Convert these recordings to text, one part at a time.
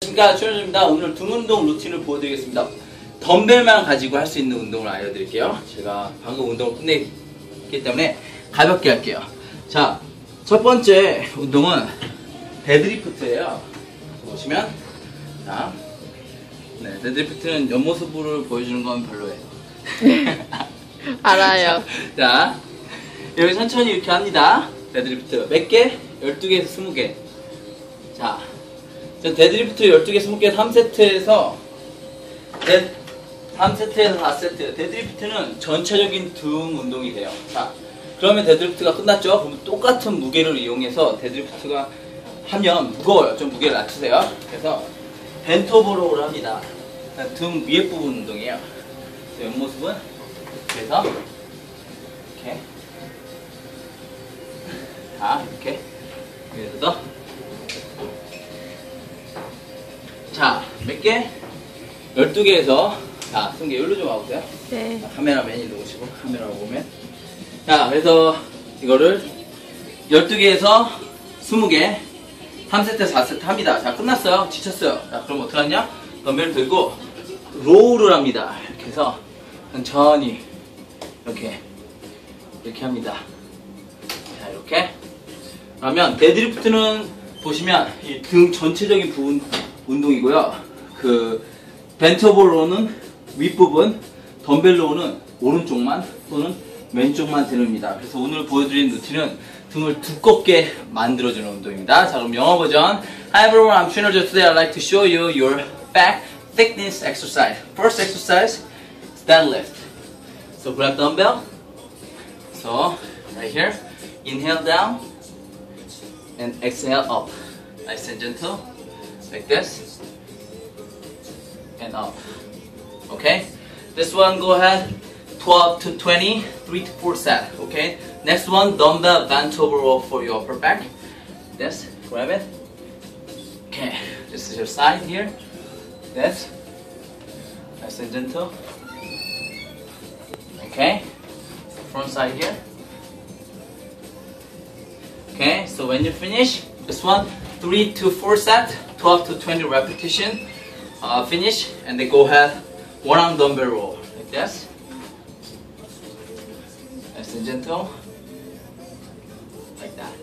안녕하십니까, 최현주입니다. 오늘 등 운동 루틴을 보여드리겠습니다. 덤벨만 가지고 할 수 있는 운동을 알려드릴게요. 제가 방금 운동을 끝냈기 때문에 가볍게 할게요. 자, 첫 번째 운동은 데드리프트예요. 보시면, 자, 네, 데드리프트는 옆모습을 보여주는 건 별로예요. 알아요. 자, 여기 천천히 이렇게 합니다. 데드리프트 몇 개? 12개에서 20개. 자, 데드리프트 12개, 20개 3세트에서 3세트에서 4세트. 데드리프트는 전체적인 등 운동이 돼요. 자, 그러면 데드리프트가 끝났죠? 그럼 똑같은 무게를 이용해서 데드리프트가 하면 무거워요. 좀 무게를 낮추세요. 그래서 벤트오버로우를 합니다. 등 위에 부분 운동이에요. 옆모습은 그래서 이렇게, 자, 이렇게 그래서 자, 몇 개? 12개에서, 자, 승계 여기로 좀 와보세요. 네. 자, 카메라맨 일로 오시고, 카메라 보면. 자, 그래서 이거를 12개에서 20개, 3세트, 4세트 합니다. 자, 끝났어요. 지쳤어요. 자, 그럼 어떡하냐? 덤벨을 들고, 로우를 합니다. 이렇게 해서, 천천히, 이렇게 합니다. 자, 이렇게. 그러면, 데드리프트는 보시면, 이 등 전체적인 부분, 운동이고요. 그 벤트오버로우는 윗부분, 덤벨로우는 오른쪽만 또는 왼쪽만 들읍니다. 그래서 오늘 보여드린 루틴은 등을 두껍게 만들어주는 운동입니다. 자, 그럼 영어 버전. Hi everyone, I'm Trainer Joe. Today I'd like to show you your back thickness exercise. First exercise is deadlift. So grab dumbbell. So right here, inhale down and exhale up. Nice and gentle. Like this and up. Okay, this one go ahead 12 to 20, 3 to 4 set. Okay, next one dumbbell bent over row for your upper back. This, grab it. Okay, this is your side here. This, nice and gentle. Okay, front side here. Okay, so when you finish this one, 3 to 4 set, 12 to 20 repetition, finish, and then go ahead, one arm dumbbell row, like this, nice and gentle, like that.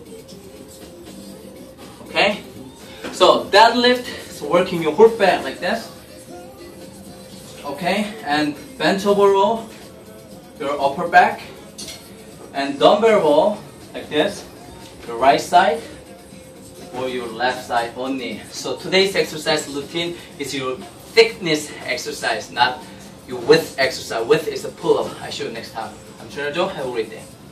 Okay, so deadlift is working your whole back like this, okay, and bent over row, your upper back, and dumbbell row, like this, your right side, or your left side only. So today's exercise routine is your thickness exercise, not your width exercise. Width is a pull-up. I show you next time. I'm Trainer Joe. Have a great day.